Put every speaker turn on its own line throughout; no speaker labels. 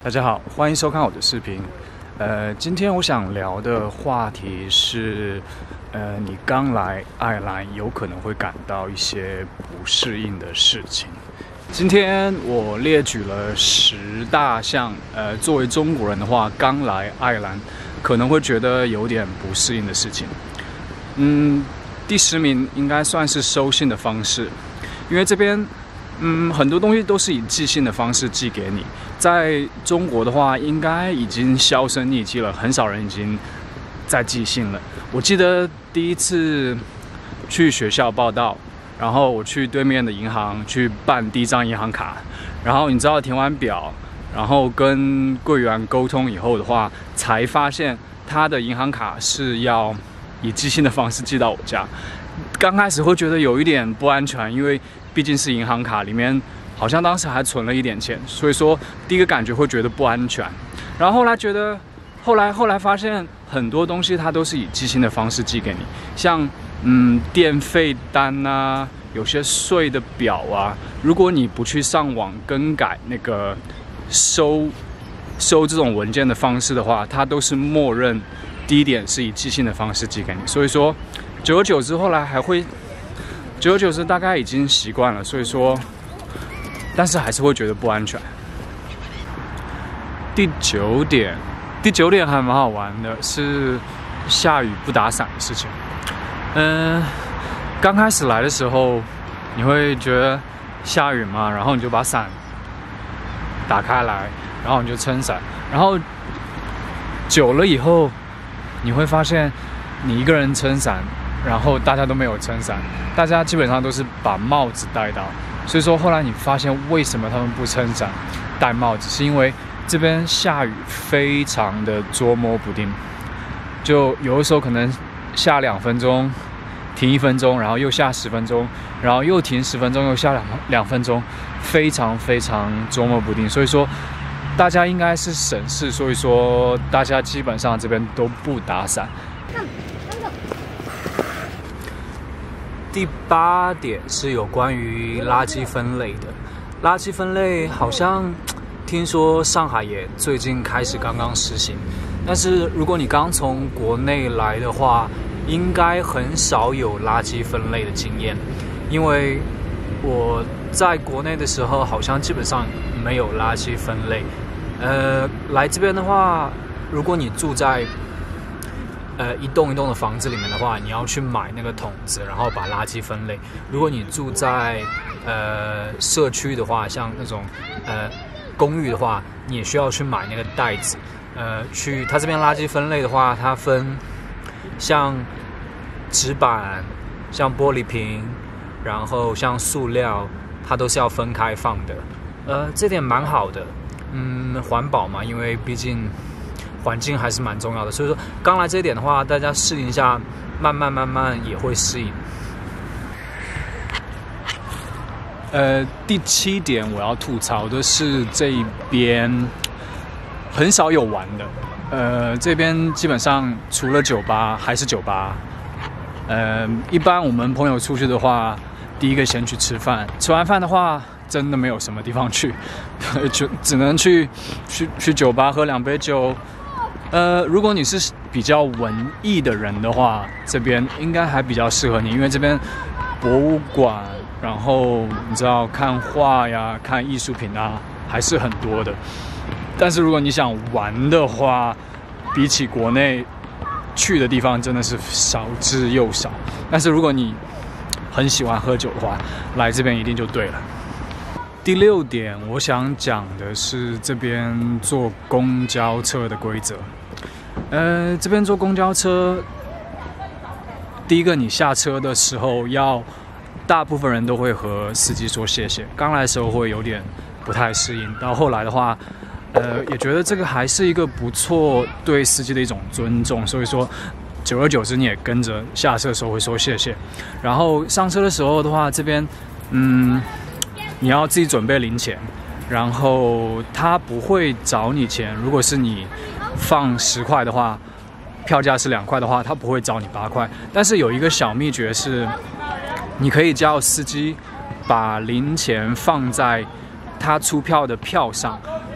大家好，欢迎收看我的视频。今天我想聊的话题是，你刚来爱尔兰有可能会感到一些不适应的事情。今天我列举了10大项，作为中国人的话，刚来爱尔兰可能会觉得有点不适应的事情。第10名应该算是收信的方式，因为这边很多东西都是以寄信的方式寄给你。在中国的话，应该已经销声匿迹了，很少人已经在寄信了。我记得第一次去学校报到，然后我去对面的银行去办第一张银行卡，然后你知道填完表，然后跟柜员沟通以后的话，才发现他的银行卡是要以寄信的方式寄到我家。刚开始会觉得有一点不安全，因为毕竟是银行卡，里面好像当时还存了一点钱，所以说第一个感觉会觉得不安全。然后后来觉得，后来发现很多东西它都是以寄信的方式寄给你，像电费单啊，有些税的表啊，如果你不去上网更改那个收这种文件的方式的话，它都是默认第一点是以寄信的方式寄给你。所以说，久而久之后来久而久之大概已经习惯了，所以说。但是还是会觉得不安全。第9点还蛮好玩的，是下雨不打伞的事情。刚开始来的时候，你会觉得下雨嘛，然后你就把伞打开来，然后你就撑伞，然后久了以后，你会发现你一个人撑伞，然后大家都没有撑伞，大家基本上都是把帽子戴到。所以说，后来你发现为什么他们不撑伞、戴帽子，是因为这边下雨非常的捉摸不定，就有的时候可能下2分钟，停1分钟，然后又下10分钟，然后又停10分钟，又下2分钟，非常捉摸不定。所以说，大家应该是省事，所以说大家基本上这边都不打伞。第8点是有关于垃圾分类的。垃圾分类好像听说上海也最近刚刚实行，但是如果你刚从国内来的话，应该很少有垃圾分类的经验，因为我在国内的时候好像基本上没有垃圾分类。来这边的话，如果你住在一栋一栋的房子里面的话，你要去买那个桶子，然后把垃圾分类。如果你住在社区的话，像那种公寓的话，你也需要去买那个袋子。它这边垃圾分类的话，它分像纸板、像玻璃瓶，然后像塑料，它都是要分开放的。这点蛮好的，环保嘛，因为毕竟环境还是蛮重要的，所以说刚来这一点的话，大家适应一下，慢慢也会适应。第7点我要吐槽的是这边很少有玩的。这边基本上除了酒吧还是酒吧。一般我们朋友出去的话，第一个先去吃饭，吃完饭的话真的没有什么地方去，就只能去酒吧喝2杯酒。如果你是比较文艺的人的话，这边应该还比较适合你，因为这边博物馆，然后你知道看画呀、看艺术品啊，还是很多的。但是如果你想玩的话，比起国内去的地方真的是少之又少。但是如果你很喜欢喝酒的话，来这边一定就对了。第6点，我想讲的是这边坐公交车的规则。这边坐公交车，第一个你下车的时候大部分人都会和司机说谢谢。刚来的时候会有点不太适应，到后来的话，也觉得这个还是一个不错对司机的一种尊重，所以说久而久之你也跟着下车的时候会说谢谢。然后上车的时候的话，这边你要自己准备零钱，然后他不会找你钱。如果是你放10块的话，票价是2块的话，他不会找你8块。但是有一个小秘诀是，你可以叫司机把零钱放在他出票的票上，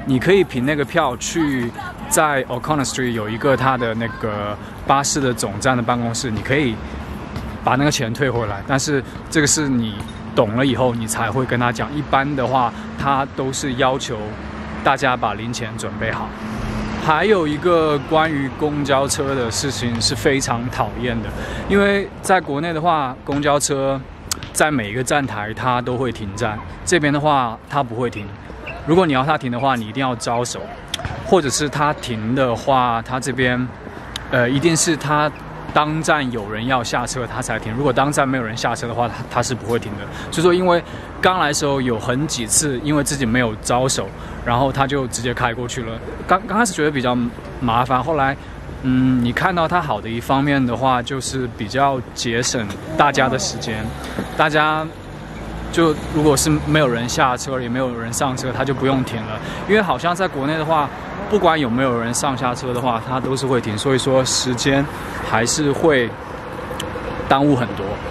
你可以凭那个票去在 O'Connor Street 有一个他的那个巴士的总站的办公室，你可以把那个钱退回来。但是这个是你懂了以后，你才会跟他讲。一般的话，他都是要求大家把零钱准备好。还有一个关于公交车的事情是非常讨厌的，因为在国内的话，公交车在每一个站台它都会停站，这边的话它不会停。如果你要它停的话，你一定要招手，或者是它停的话，它这边一定是它当站有人要下车它才停，如果当站没有人下车的话，它是不会停的。所以说，因为刚来的时候有很几次，因为自己没有招手，然后他就直接开过去了。刚开始觉得比较麻烦，后来，你看到它好的一方面的话，就是比较节省大家的时间。大家就如果是没有人下车，也没有人上车，他就不用停了。因为好像在国内的话，不管有没有人上下车的话，它都是会停，所以说时间还是会耽误很多。